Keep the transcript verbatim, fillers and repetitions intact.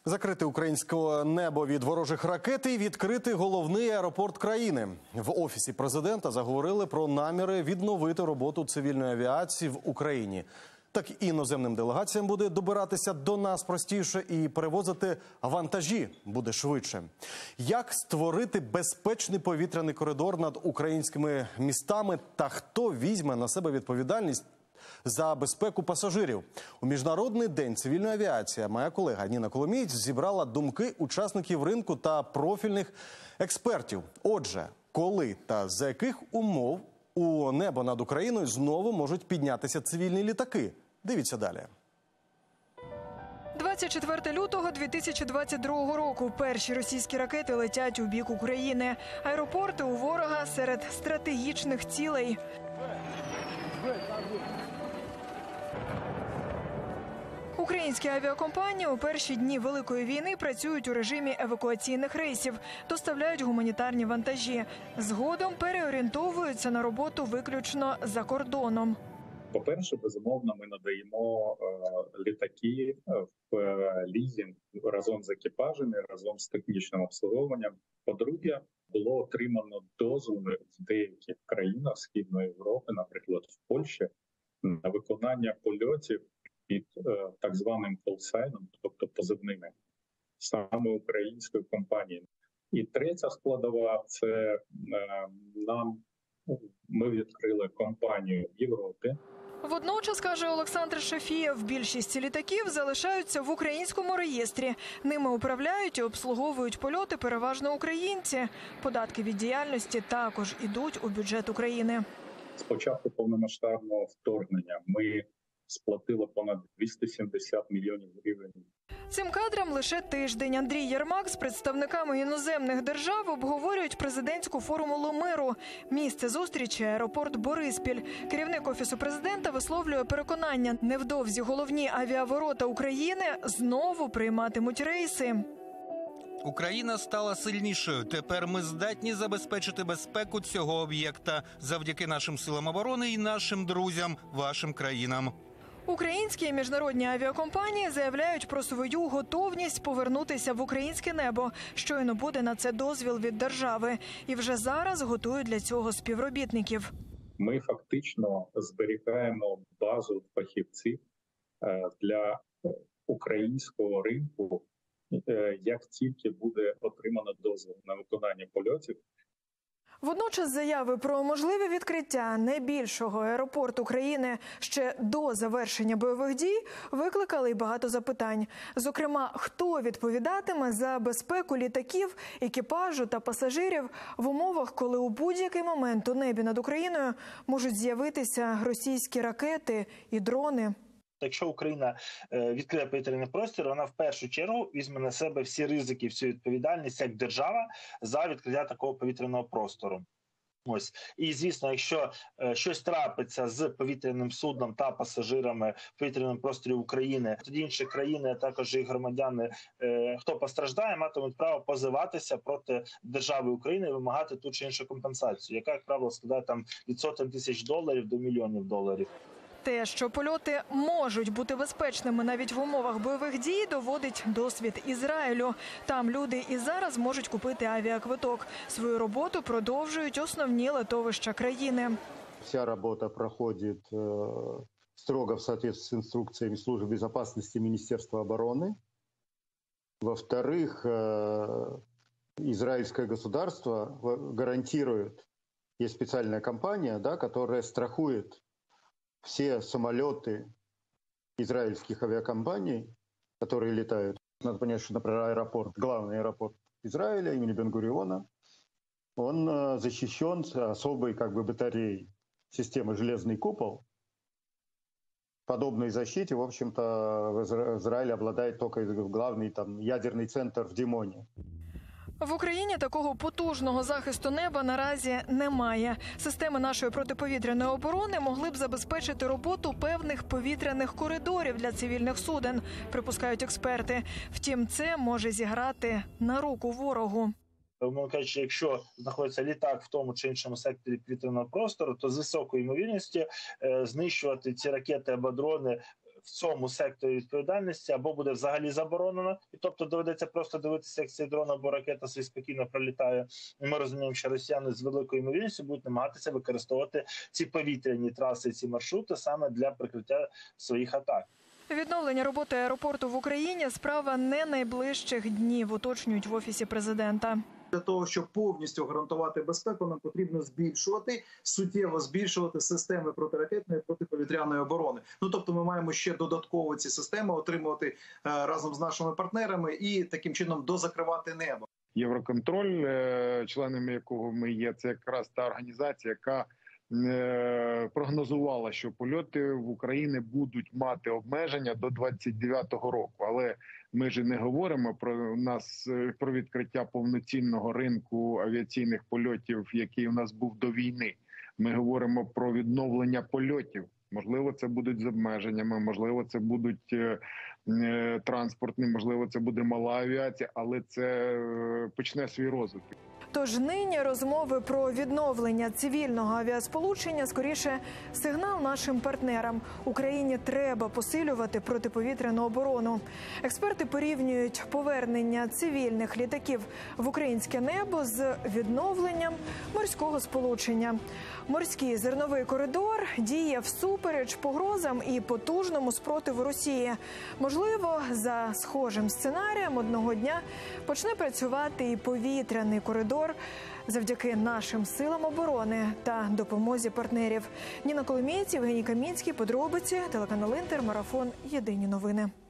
Закрити українське небо від ворожих ракет і відкрити головний аеропорт країни. В Офісі президента заговорили про наміри відновити роботу цивільної авіації в Україні. Так і іноземним делегаціям буде добиратися до нас простіше і перевозити вантажі буде швидше. Як створити безпечний повітряний коридор над українськими містами та хто візьме на себе відповідальність за безпеку пасажирів? У Міжнародний день цивільної авіації моя колега Ніна Коломієць зібрала думки учасників ринку та профільних експертів. Отже, коли та за яких умов у небо над Україною знову можуть піднятися цивільні літаки? Дивіться далі. двадцять четвертого лютого дві тисячі двадцять другого року перші російські ракети летять у бік України. Аеропорти у ворога серед стратегічних цілей. Українські авіакомпанії у перші дні Великої війни працюють у режимі евакуаційних рейсів, доставляють гуманітарні вантажі. Згодом переорієнтовуються на роботу виключно за кордоном. По-перше, безумовно, ми надаємо е, літаки в е, лізинг разом з екіпажами, разом з технічним обслуговуванням. По-друге, було отримано дозволи в деяких країнах Східної Європи, наприклад, в Польщі, на виконання польотів під е, так званим колсайном, тобто позивними, саме української компанії. І третя складова – це е, нам, ми відкрили компанію в Європі. Водночас, каже Олександр Шафієв, більшість літаків залишаються в українському реєстрі. Ними управляють і обслуговують польоти переважно українці. Податки від діяльності також ідуть у бюджет України. З початку повномасштабного вторгнення ми сплатили понад двісті сімдесят мільйонів гривень. Цим кадрам лише тиждень. Андрій Єрмак з представниками іноземних держав обговорюють президентську формулу миру. Місце зустрічі – аеропорт Бориспіль. Керівник Офісу президента висловлює переконання, невдовзі головні авіаворота України знову прийматимуть рейси. Україна стала сильнішою. Тепер ми здатні забезпечити безпеку цього об'єкта завдяки нашим силам оборони і нашим друзям, вашим країнам. Українські і міжнародні авіакомпанії заявляють про свою готовність повернутися в українське небо. Щойно буде на це дозвіл від держави. І вже зараз готують для цього співробітників. Ми фактично зберігаємо базу фахівців для українського ринку. Як тільки буде отримано дозвіл на виконання польотів. Водночас заяви про можливе відкриття найбільшого аеропорту країни ще до завершення бойових дій викликали й багато запитань. Зокрема, хто відповідатиме за безпеку літаків, екіпажу та пасажирів в умовах, коли у будь-який момент у небі над Україною можуть з'явитися російські ракети і дрони. Якщо Україна відкриє повітряний простір, вона в першу чергу візьме на себе всі ризики, всю відповідальність як держава за відкриття такого повітряного простору. Ось. І, звісно, якщо е, щось трапиться з повітряним судном та пасажирами в повітряному просторі України, тоді інші країни, а також і громадяни, е, хто постраждає, матимуть право позиватися проти держави України і вимагати ту чи іншу компенсацію, яка, як правило, складає там від сотень тисяч доларів до мільйонів доларів. Те, що польоти можуть бути безпечними навіть в умовах бойових дій, доводить досвід Ізраїлю. Там люди і зараз можуть купити авіаквиток. Свою роботу продовжують основні летовища країни. Вся робота проходить э, строго в соответствии с инструкциями службы безопасности Министерства обороны. Во-вторых, э, израильское государство гарантирует, есть специальная компания, да, которая страхует все самолеты израильских авиакомпаний, которые летают. Надо понять, что, например, аэропорт, главный аэропорт Израиля имени Бен-Гуриона, он защищен особой как бы батареей системы «Железный купол». Подобной защите, в общем-то, Израиль обладает только главный там ядерный центр в Димоне. В Україні такого потужного захисту неба наразі немає. Системи нашої протиповітряної оборони могли б забезпечити роботу певних повітряних коридорів для цивільних суден, припускають експерти. Втім, це може зіграти на руку ворогу. Умовно кажучи, якщо знаходиться літак в тому чи іншому секторі повітряного простору, то з високою ймовірністю е, знищувати ці ракети або дрони в цьому секторі відповідальності або буде взагалі заборонено, і тобто доведеться просто дивитися, як цей дрон або ракета собі спокійно пролітає. І ми розуміємо, що росіяни з великою ймовірністю будуть намагатися використовувати ці повітряні траси, ці маршрути саме для прикриття своїх атак. Відновлення роботи аеропорту в Україні – справа не найближчих днів, уточнюють в Офісі президента. Для того, щоб повністю гарантувати безпеку, нам потрібно збільшувати, суттєво збільшувати системи протиракетної, протиповітряної оборони. Ну, тобто ми маємо ще додатково ці системи отримувати е, разом з нашими партнерами і таким чином дозакривати небо. Євроконтроль, членами якого ми є, це якраз та організація, яка прогнозувала, що польоти в Україні будуть мати обмеження до двадцять дев'ятого року. Але ми ж не говоримо про нас про відкриття повноцінного ринку авіаційних польотів, який у нас був до війни. Ми говоримо про відновлення польотів. Можливо, це будуть з обмеженнями, можливо, це будуть е, е, транспортні, можливо, це буде мала авіація, але це е, почне свій розвиток. Тож нині розмови про відновлення цивільного авіасполучення скоріше сигнал нашим партнерам. Україні треба посилювати протиповітряну оборону. Експерти порівнюють повернення цивільних літаків в українське небо з відновленням морського сполучення. Морський зерновий коридор діє всупереч погрозам і потужному спротиву Росії. Можливо, за схожим сценарієм одного дня почне працювати і повітряний коридор завдяки нашим силам оборони та допомозі партнерів. Ніна Коломієць, Євгеній Камінський, подробиці, телеканал Інтер, марафон, єдині новини.